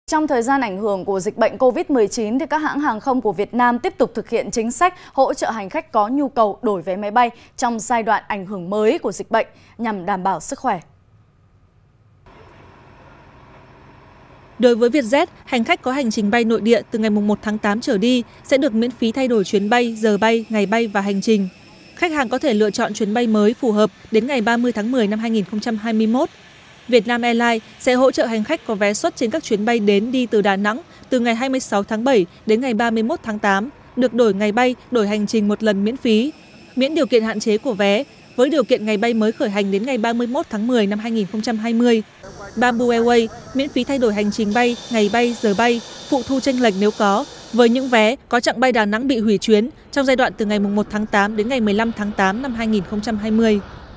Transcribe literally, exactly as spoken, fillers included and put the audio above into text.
Trong thời gian ảnh hưởng của dịch bệnh Covid mười chín, thì các hãng hàng không của Việt Nam tiếp tục thực hiện chính sách hỗ trợ hành khách có nhu cầu đổi vé máy bay trong giai đoạn ảnh hưởng mới của dịch bệnh nhằm đảm bảo sức khỏe. Đối với Vietjet, hành khách có hành trình bay nội địa từ ngày mùng một tháng tám trở đi sẽ được miễn phí thay đổi chuyến bay, giờ bay, ngày bay và hành trình. Khách hàng có thể lựa chọn chuyến bay mới phù hợp đến ngày ba mươi tháng mười năm hai nghìn không trăm hai mươi mốt. Vietnam Airlines sẽ hỗ trợ hành khách có vé suất trên các chuyến bay đến đi từ Đà Nẵng từ ngày hai mươi sáu tháng bảy đến ngày ba mươi mốt tháng tám, được đổi ngày bay, đổi hành trình một lần miễn phí, miễn điều kiện hạn chế của vé, với điều kiện ngày bay mới khởi hành đến ngày ba mươi mốt tháng mười năm hai nghìn không trăm hai mươi. Bamboo Airways miễn phí thay đổi hành trình bay, ngày bay, giờ bay, phụ thu chênh lệch nếu có, với những vé có chặng bay Đà Nẵng bị hủy chuyến trong giai đoạn từ ngày mùng một tháng tám đến ngày mười lăm tháng tám năm hai nghìn không trăm hai mươi.